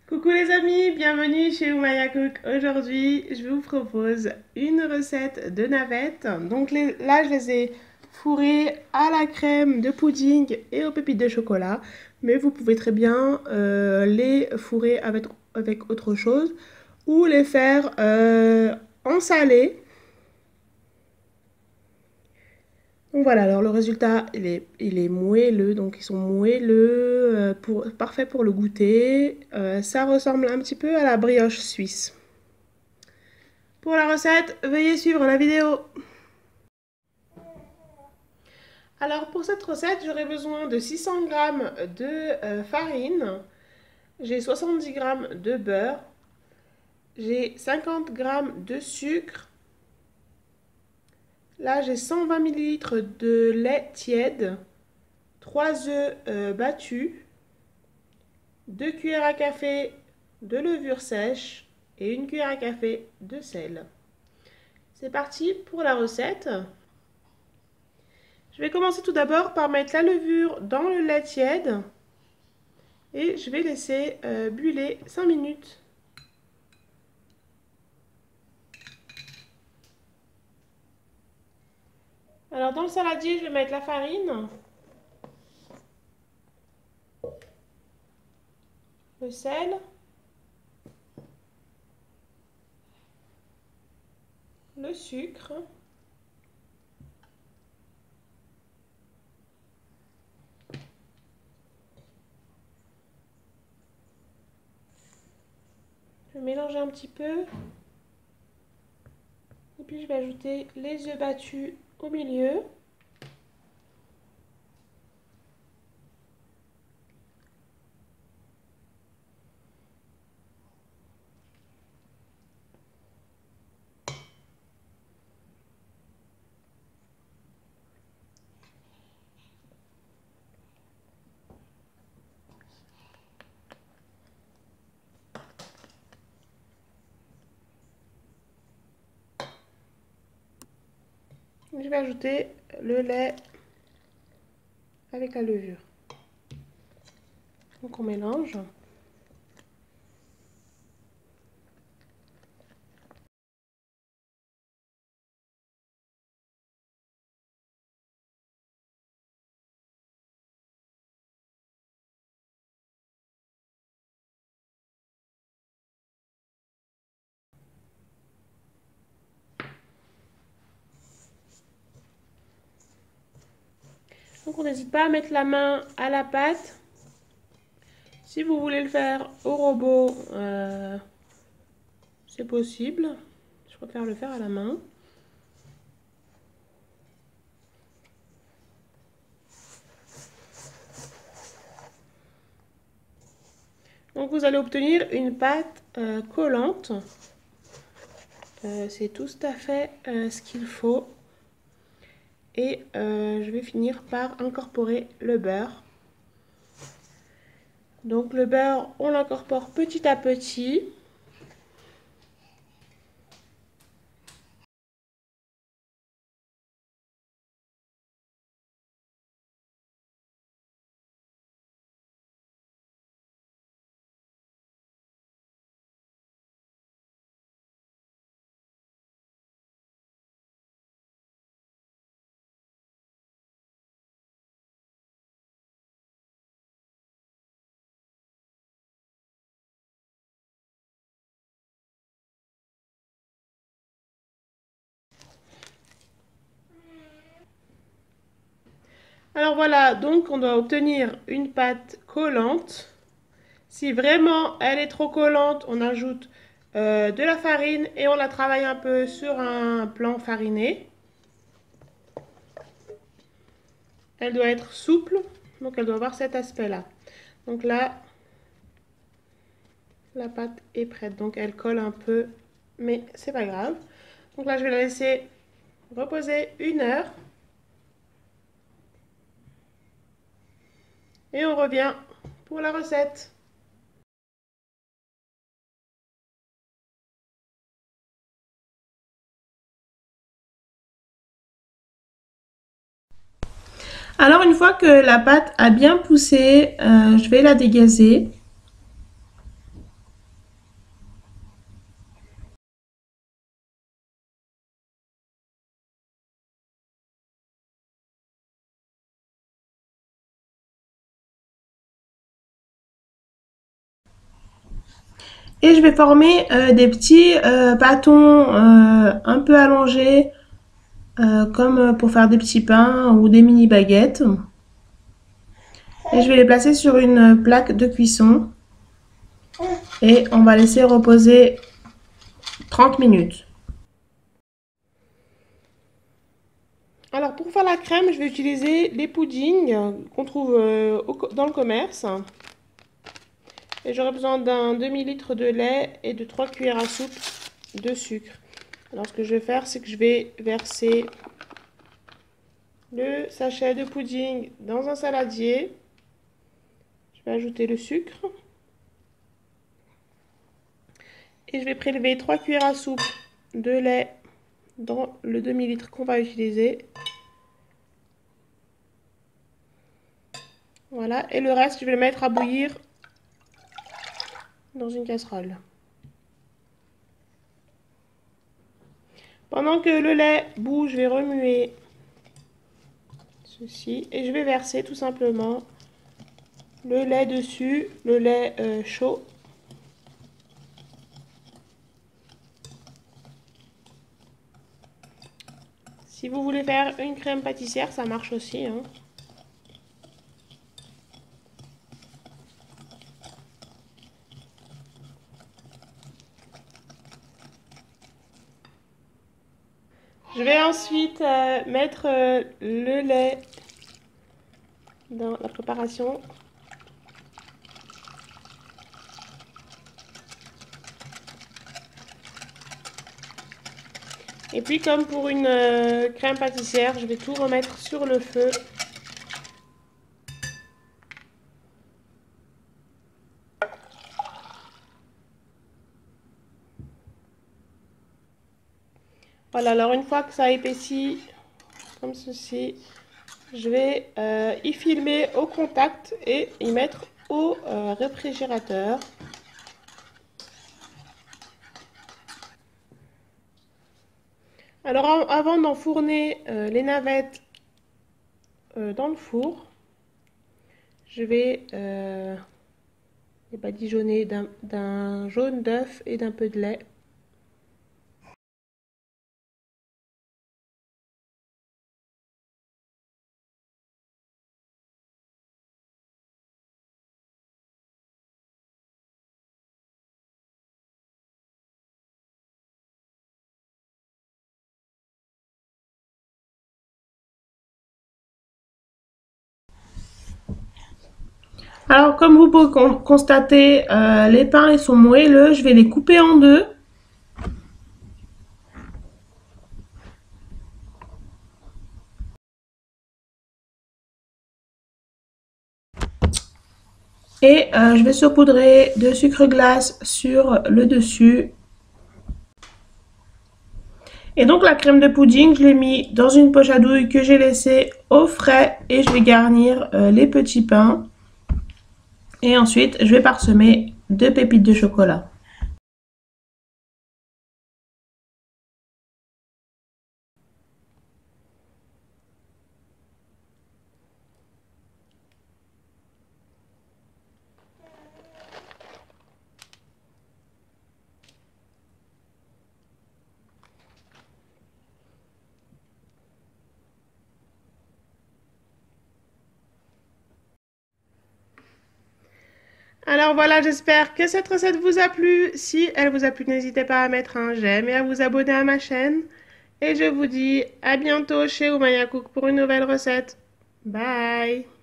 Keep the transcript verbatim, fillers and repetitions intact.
Coucou les amis, bienvenue chez Oumaya Cook. Aujourd'hui, je vous propose une recette de navettes. Donc les, là, je les ai fourrées à la crème de pudding et aux pépites de chocolat. Mais vous pouvez très bien euh, les fourrer avec, avec autre chose ou les faire euh, en salé. Donc voilà, alors le résultat, il est, il est moelleux, donc ils sont moelleux, euh, pour, parfait pour le goûter. Euh, ça ressemble un petit peu à la brioche suisse. Pour la recette, veuillez suivre la vidéo. Alors pour cette recette, j'aurai besoin de six cents grammes de euh, farine, j'ai soixante-dix grammes de beurre, j'ai cinquante grammes de sucre, là j'ai cent vingt millilitres de lait tiède, trois œufs euh, battus, deux cuillères à café de levure sèche et une cuillère à café de sel. C'est parti pour la recette. Je vais commencer tout d'abord par mettre la levure dans le lait tiède et je vais laisser euh, buller cinq minutes. Alors dans le saladier, je vais mettre la farine, le sel, le sucre, je vais mélanger un petit peu et puis je vais ajouter les œufs battus au milieu. Je vais ajouter le lait avec la levure. Donc on mélange. Donc on n'hésite pas à mettre la main à la pâte. Si vous voulez le faire au robot, euh, c'est possible. Je préfère le faire à la main. Donc vous allez obtenir une pâte euh, collante. Euh, c'est tout à fait euh, ce qu'il faut. Et euh, je vais finir par incorporer le beurre. Donc le beurre, on l'incorpore petit à petit. Alors voilà, donc on doit obtenir une pâte collante. Si vraiment elle est trop collante, on ajoute euh, de la farine et on la travaille un peu sur un plan fariné. Elle doit être souple, donc elle doit avoir cet aspect-là. Donc là, la pâte est prête, donc elle colle un peu, mais c'est pas grave. Donc là, je vais la laisser reposer une heure. Et on revient pour la recette. Alors une fois que la pâte a bien poussé, euh, je vais la dégazer. Et je vais former euh, des petits euh, bâtons euh, un peu allongés, euh, comme pour faire des petits pains ou des mini baguettes. Et je vais les placer sur une plaque de cuisson. Et on va laisser reposer trente minutes. Alors pour faire la crème, je vais utiliser les puddings qu'on trouve euh, au, dans le commerce. Et j'aurai besoin d'un demi-litre de lait et de trois cuillères à soupe de sucre. Alors ce que je vais faire, c'est que je vais verser le sachet de pudding dans un saladier. Je vais ajouter le sucre. Et je vais prélever trois cuillères à soupe de lait dans le demi-litre qu'on va utiliser. Voilà, et le reste, je vais le mettre à bouillir dans une casserole. Pendant que le lait bout, je vais remuer ceci et je vais verser tout simplement le lait dessus, le lait euh, chaud. Si vous voulez faire une crème pâtissière, ça marche aussi, hein. Je vais ensuite euh, mettre euh, le lait dans la préparation. Et puis comme pour une euh, crème pâtissière, je vais tout remettre sur le feu. Voilà, alors une fois que ça a épaissi comme ceci, je vais euh, y filmer au contact et y mettre au euh, réfrigérateur. Alors avant d'enfourner euh, les navettes euh, dans le four, je vais euh, les badigeonner d'un jaune d'œuf et d'un peu de lait. Alors, comme vous pouvez con constater, euh, les pains ils sont moelleux. Je vais les couper en deux. Et euh, je vais saupoudrer de sucre glace sur le dessus. Et donc la crème de pudding, je l'ai mis dans une poche à douille que j'ai laissée au frais. Et je vais garnir euh, les petits pains. Et ensuite, je vais parsemer de pépites de chocolat. Alors voilà, j'espère que cette recette vous a plu. Si elle vous a plu, n'hésitez pas à mettre un j'aime et à vous abonner à ma chaîne. Et je vous dis à bientôt chez Oumaya Cook pour une nouvelle recette. Bye!